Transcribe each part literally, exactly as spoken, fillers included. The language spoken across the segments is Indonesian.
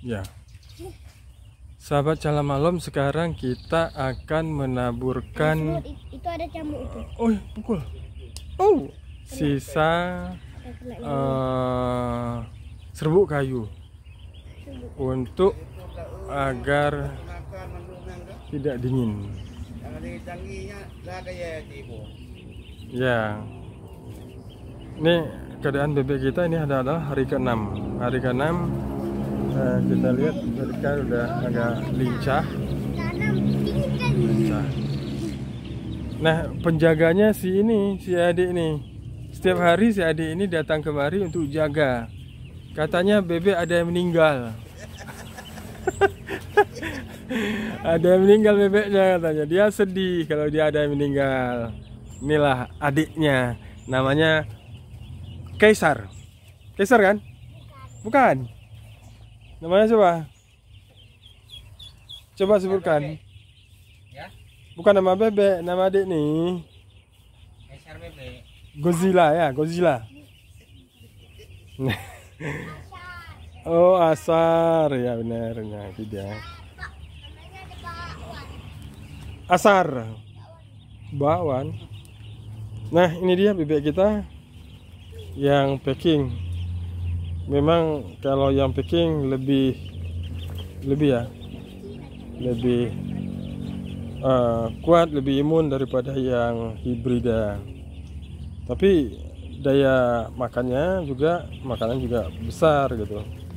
Ya. Sahabat Cala Malam, sekarang kita akan menaburkan. Itu ada cambuk itu. Oh, pukul. Oh, sisa uh, serbuk kayu untuk agar tidak dingin. Ya. Ini keadaan bebek kita ini adalah hari keenam. Hari keenam. Nah, kita lihat mereka udah agak lincah. lincah. Nah, penjaganya si ini, si adik ini. Setiap hari si adik ini datang kemari untuk jaga. Katanya bebek ada yang meninggal. Ada yang meninggal bebeknya katanya. Dia sedih kalau dia ada yang meninggal. Inilah adiknya. Namanya Kaisar. Kaisar kan? Bukan. Namanya coba. Coba sebutkan. Ya? Bukan nama bebek, nama adik nih. Kaisar bebek. Godzilla ya, Godzilla. Oh, Asar. Ya benar, nah itu dia. Asar. Bakwan. Nah, ini dia bebek kita yang packing. Memang kalau yang packing lebih lebih ya lebih uh, kuat, lebih imun daripada yang hibrida. Tapi daya makannya juga makanan juga besar gitu.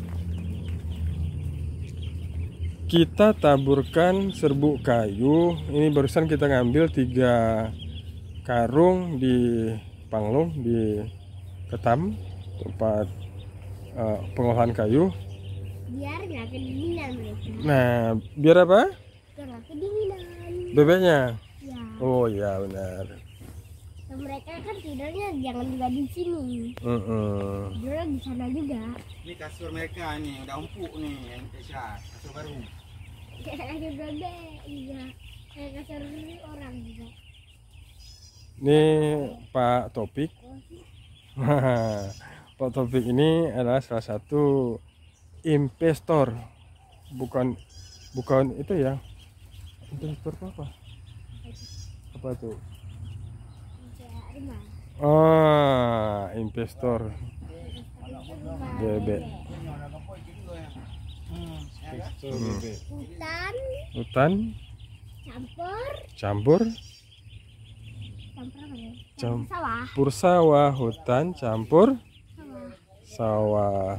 Kita taburkan serbuk kayu. Ini barusan kita ngambil tiga karung di Panglung, di Ketam, tempat Uh, pengolahan kayu. Biar nggak kedinginan mereka. Nah, biar apa? Biar nggak kedinginan. Bebeknya? Ya. Oh ya benar. Nah, mereka kan tidurnya jangan juga di sini. Mm -mm. Tidurnya di sana juga. Ini kasur mereka nih, udah empuk nih yang Kesha, kasur baru. Kayak kasur bebek juga. Kayak kasur orang juga. Ini Pak Topik. Pak Topik ini adalah salah satu investor, bukan bukan itu ya, investor apa? Apa tuh? Ah, investor bebek. Hmm. Hutan, Hutan, campur, campur, campur apa ya? campur Sawah. sawah, hutan, campur Sawah. sawah.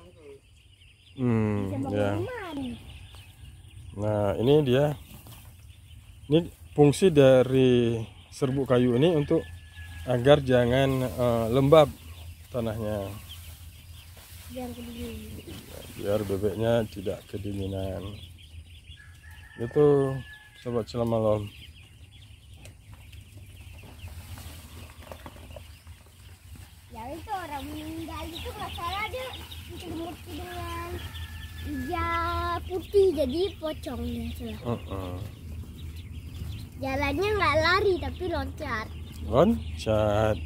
Hmm, Bisa ya. bangun. Nah, ini dia. Ini fungsi dari serbuk kayu ini untuk agar jangan uh, lembab tanahnya. Biar kedinginan. Biar bebeknya tidak kedinginan. Itu sobat Cala Malam. Ya itu orang meninggal itu nggak salah, dia diselimut dengan hijau putih jadi pocong ya salah. Uh -uh. Jalannya nggak lari tapi loncat. Loncat.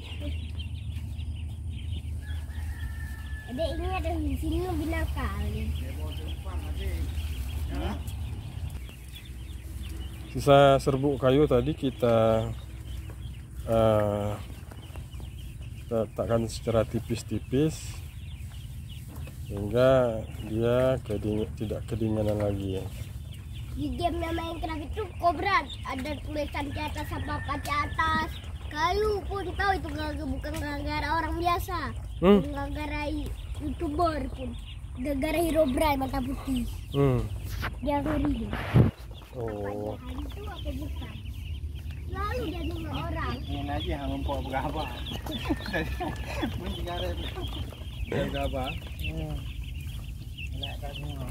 Ada ini ada di sini lebih nakal. Sisa serbuk kayu tadi kita uh, letakkan secara tipis-tipis sehingga dia keding tidak kedinginan lagi. Di game yang Minecraft itu Cobra ada tulisan ke atas apa kaca atas kayu pun tahu itu gak, bukan gara-gara orang biasa, Hmm. gara-gara YouTuber pun, gara-gara Herobrine mata putih. Hmm. Dia ngeri dia. Oh. Apa itu apa bukan? Lalu dia nunggu orang. Ini aja yang empuk berapa? Pun tiga ribu. Berapa? Hmm. Nak kat semua.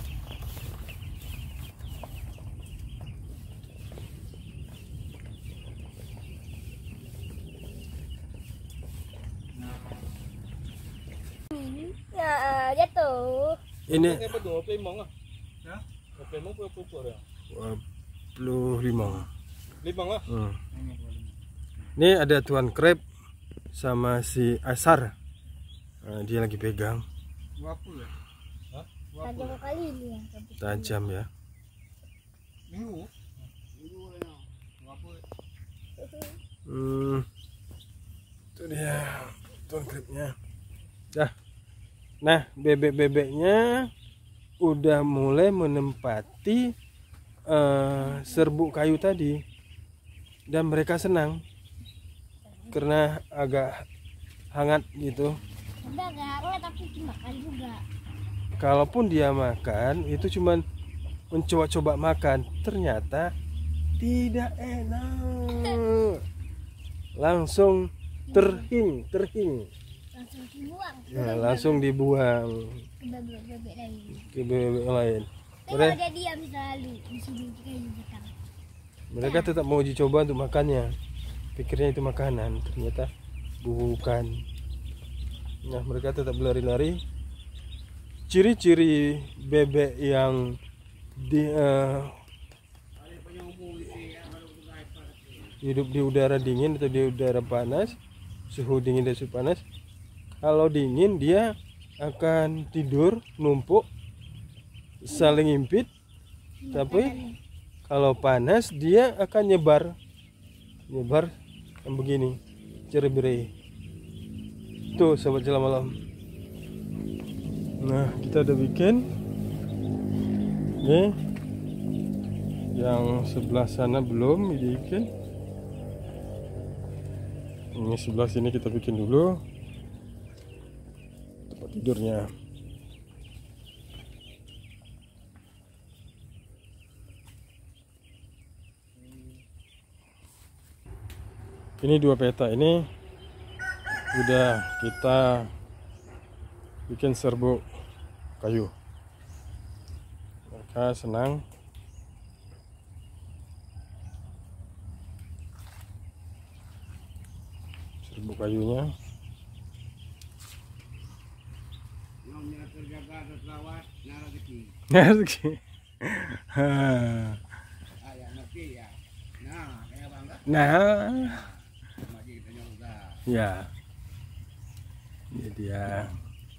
Nah, jatuh. Ini Apa tuh? Apa emang ah? Ya? Apa emang apa pupur ya? dua puluh lima. Lima lah. Hmm. Ini ada Tuan Krep sama si Asar. Nah, dia lagi pegang. dua puluh ya? Hah? Tajam kali ini ya. Tajam ya. Biru. Biru lah. Apa? Hmm, itu dia tuan kripnya. Dah. Nah, bebek-bebeknya udah mulai menempati uh, serbuk kayu tadi, dan mereka senang karena agak hangat gitu. Udah agak hangat tapi dimakan juga. Kalaupun dia makan itu cuman mencoba-coba makan, ternyata tidak enak. Langsung terhing, terhing. Langsung dibuang. Nah, langsung dibuang Ke bebek-bebek lain. ke bebek lain. Tapi kalau Mereka, dia diam selalu di sini kayak gitu. mereka tetap mau uji coba untuk makannya. Pikirnya itu makanan, ternyata bukan. Nah, mereka tetap berlari-lari. Ciri-ciri bebek yang di, uh, hidup di udara dingin atau di udara panas, suhu dingin dan suhu panas. Kalau dingin dia akan tidur numpuk saling impit, tapi kalau panas dia akan nyebar nyebar yang begini, cerebri. Tuh sobat Jela Malam. Nah, kita udah bikin nih, yang sebelah sana belum dibikin. Ini sebelah sini kita bikin dulu tempat tidurnya. Ini dua peta ini udah kita bikin serbuk kayu. Mereka senang. Serbuk kayunya. Namanya terjaga dan terawat, nah rezeki. Rezeki. Ah, ya ngerti ya. Nah, kayak bangga. Nah, Mari kita nyoba. ya. Ini dia.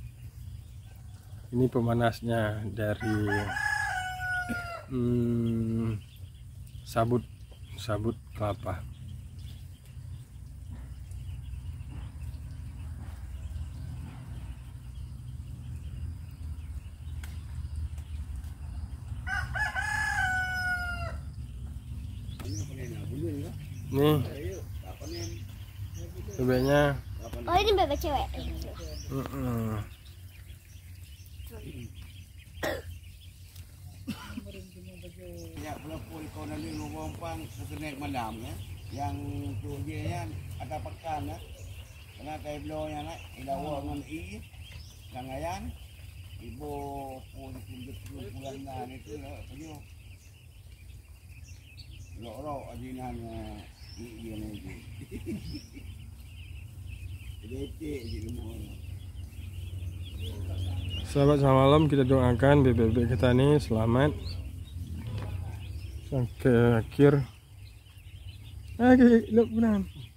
Ini pemanasnya dari hmm, sabut sabut kelapa. Nih bebeknya. Oh ini bebek cewek. Mm-mm. Ya, pelopor kau nanti lumpang sekenek malam ya. Yang tu dia yang ada pekan ya. Karena kayak belawnya nak, ilawa dengan i, jangan ibu pun tunjuk bulan dan itu lah, penuh. Loro ajinan i i ni. Detik je semua. Sahabat Jela Malam, kita doakan bebek-bebek kita ini selamat sampai akhir. Lagi, lu benar.